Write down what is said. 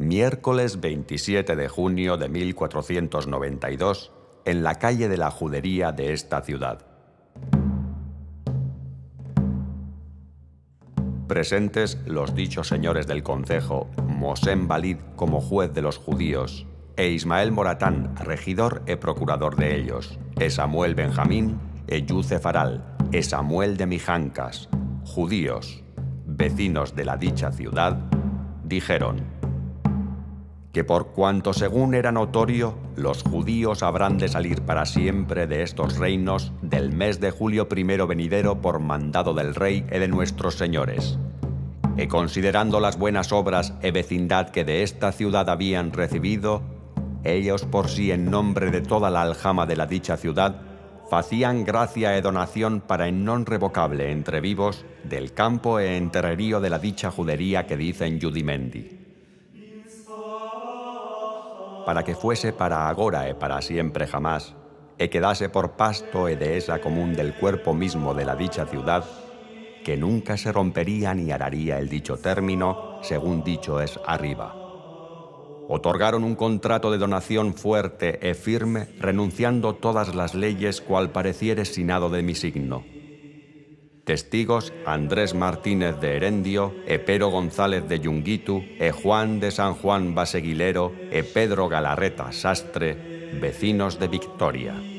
Miércoles 27 de junio de 1492, en la calle de la Judería de esta ciudad. Presentes los dichos señores del concejo, Mosén Valid como juez de los judíos, e Ismael Moratán, regidor e procurador de ellos, e Samuel Benjamín, e Yuce Faral, e Samuel de Mijancas, judíos, vecinos de la dicha ciudad, dijeron que por cuanto según era notorio, los judíos habrán de salir para siempre de estos reinos del mes de julio primero venidero por mandado del rey e de nuestros señores. E considerando las buenas obras e vecindad que de esta ciudad habían recibido, ellos por sí en nombre de toda la aljama de la dicha ciudad, facían gracia e donación para en non revocable entre vivos del campo e enterrerío de la dicha judería que dicen Yudimendi, para que fuese para agora e para siempre jamás, e quedase por pasto e dehesa común del cuerpo mismo de la dicha ciudad, que nunca se rompería ni araría el dicho término, según dicho es arriba. Otorgaron un contrato de donación fuerte e firme, renunciando todas las leyes cual pareciere sinado de mi signo. Testigos Andrés Martínez de Herendio, e Pero González de Yunguitu, e Juan de San Juan Baseguilero, e Pedro Galarreta Sastre, vecinos de Victoria.